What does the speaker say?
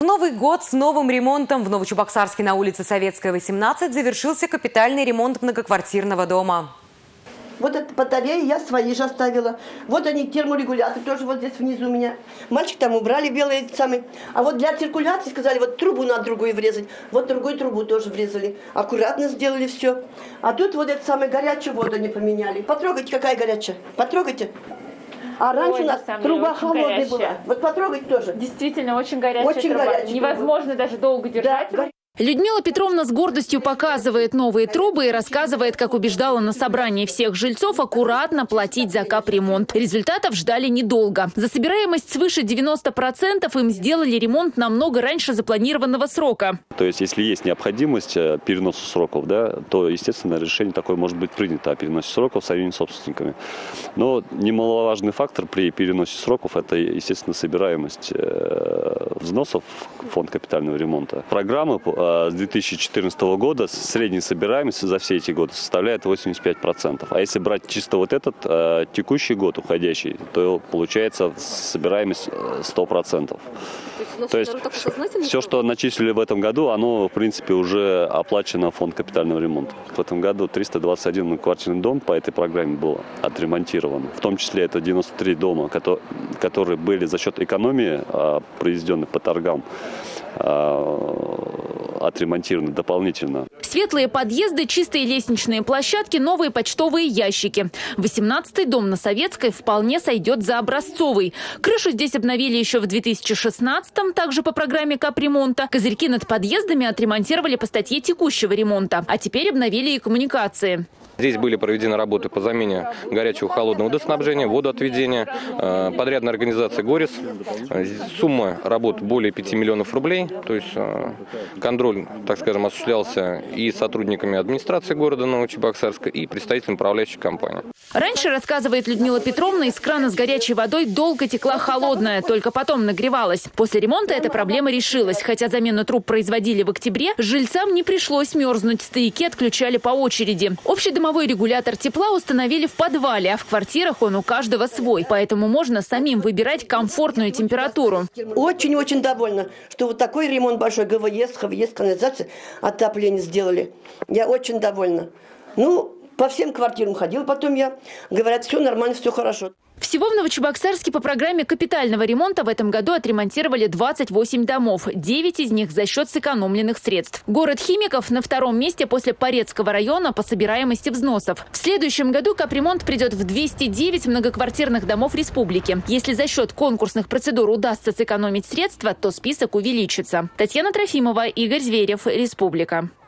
Новый год с новым ремонтом. В Новочебоксарске на улице Советская, 18 завершился капитальный ремонт многоквартирного дома. Вот это батареи я свои же оставила. Вот они, терморегуляторы, тоже вот здесь внизу у меня. Мальчик там убрали белые самые. А вот для циркуляции сказали, вот трубу надо другую врезать. Вот другую трубу тоже врезали. Аккуратно сделали все. А тут вот эту самую горячую воду не поменяли. Потрогайте, какая горячая. Потрогайте. А раньше у нас труба холодная была. Вот потрогать тоже. Действительно, очень горячая труба. Невозможно даже долго держать. Да. Людмила Петровна с гордостью показывает новые трубы и рассказывает, как убеждала на собрании всех жильцов аккуратно платить за капремонт. Результатов ждали недолго. За собираемость свыше 90% им сделали ремонт намного раньше запланированного срока. То есть, если есть необходимость переноса сроков, да, то, естественно, решение такое может быть принято о переносе сроков самими собственниками. Но немаловажный фактор при переносе сроков – это, естественно, собираемость взносов в фонд капитального ремонта. Программы с 2014 года средняя собираемость за все эти годы составляет 85%. А если брать чисто вот этот текущий год, уходящий, то получается собираемость 100%. То есть все, что начислили в этом году, оно, в принципе, уже оплачено в фонд капитального ремонта. В этом году 321 многоквартирный дом по этой программе было отремонтировано. В том числе это 93 дома, которые были за счет экономии, произведенной по торгам, отремонтированы дополнительно. Светлые подъезды, чистые лестничные площадки, новые почтовые ящики. 18-й дом на Советской вполне сойдет за образцовый. Крышу здесь обновили еще в 2016-м, также по программе капремонта. Козырьки над подъездами отремонтировали по статье текущего ремонта. А теперь обновили и коммуникации. Здесь были проведены работы по замене горячего и холодного водоснабжения, водоотведения. Подрядная организация «Горис». Сумма работ более 5 миллионов рублей. То есть контроль, так скажем, осуществлялся и сотрудниками администрации города Новочебоксарска, и представителями управляющей компании. Раньше, рассказывает Людмила Петровна, из крана с горячей водой долго текла холодная, только потом нагревалась. После ремонта эта проблема решилась. Хотя замену труб производили в октябре, жильцам не пришлось мерзнуть. Стояки отключали по очереди. Общедомовой регулятор тепла установили в подвале, а в квартирах он у каждого свой. Поэтому можно самим выбирать комфортную температуру. Очень-очень довольна, что вот такой ремонт большой, ГВС, ХВС, канализация, отопление сделали. Я очень довольна. По всем квартирам ходила, потом говорят, все нормально, все хорошо. Всего в Новочебоксарске по программе капитального ремонта в этом году отремонтировали 28 домов. 9 из них за счет сэкономленных средств. Город Химиков на втором месте после Порецкого района по собираемости взносов. В следующем году капремонт придет в 209 многоквартирных домов республики. Если за счет конкурсных процедур удастся сэкономить средства, то список увеличится. Татьяна Трофимова, Игорь Зверев, Республика.